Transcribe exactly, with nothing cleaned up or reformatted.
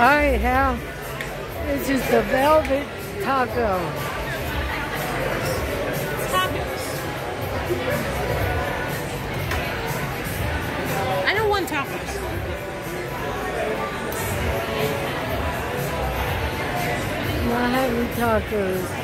right, Hal. This is the Velvet Taco. Tacos. I don't want tacos. Not having tacos.